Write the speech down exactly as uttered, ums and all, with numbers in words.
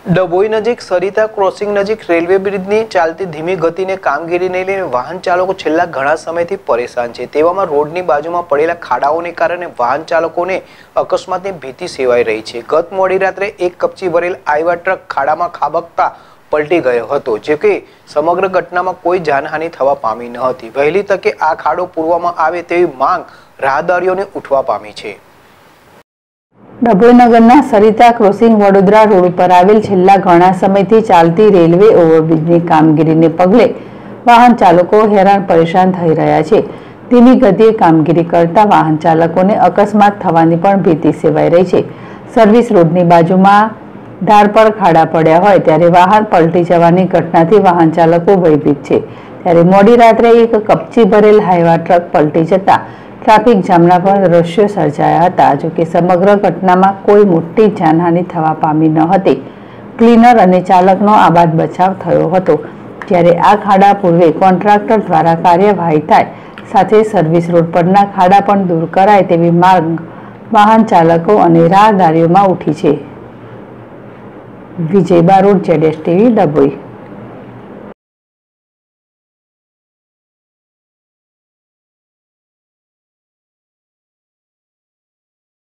ડભોઈ નજીક સરિતા ક્રોસિંગ નજીક રેલવે બ્રિજની ચાલતી ધીમી ગતિને કામગીરીને લઈને વાહન ચાલકો છેલ્લા ઘણા સમયથી પરેશાન છે। તેવામાં રોડની બાજુમાં પડેલા ખાડાઓને કારણે વાહન ચાલકોને અકસ્માતની ભીતિ સેવાઈ રહી છે। ગત મોડી રાત્રે એક કપચી ભરેલ આઈવા ટ્રક ખાડામાં ખાબકતા પલટી ગયો હતો, જો કે સમગ્ર ઘટનામાં કોઈ જાનહાનિ થવા પામી ન હતી। વહેલી તકે આ ખાડો પૂરવામાં આવે તેવી માંગ રાહદારીઓને ઉઠવા પામી છે। ડભોઈ નગરના સરિતા ક્રોસિંગ વડોદરા રોડ પર આવેલ છેલ્લા ઘણા સમયથી ચાલતી રેલવે ઓવરબ્રિજની કામગીરીને પગલે વાહન ચાલકો હેરાન પરેશાન થઈ રહ્યા છે। ધીમી ગતિએ કામગીરી કરતા વાહન ચાલકોને અકસ્માત થવાની પણ ભીતિ સેવાઈ રહી છે। સર્વિસ રોડની બાજુમાં ધાર પર ખાડા પડ્યા હોય ત્યારે વાહન પલટી જવાની ઘટનાથી વાહન ચાલકો ભયભીત છે। ત્યારે મોડી રાત્રે એક કપચી ભરેલ હાઈવા ટ્રક પલટી જતા ટ્રાફિક જામના પણ દ્રશ્યો સર્જાયા હતા। જો કે સમગ્ર ઘટનામાં કોઈ મોટી જાનહાનિ થવા પામી ન હતી। ક્લીનર અને ચાલકનો આબાદ બચાવ થયો હતો। ત્યારે આ ખાડા પૂર્વે કોન્ટ્રાક્ટર દ્વારા કાર્યવાહી થાય, સાથે સર્વિસ રોડ પરના ખાડા પણ દૂર કરાય તેવી માંગ વાહન ચાલકો અને રાહદારીઓમાં ઉઠી છે। વિજય બારોટ, જેડેશ ટીવી, ડભોઈ।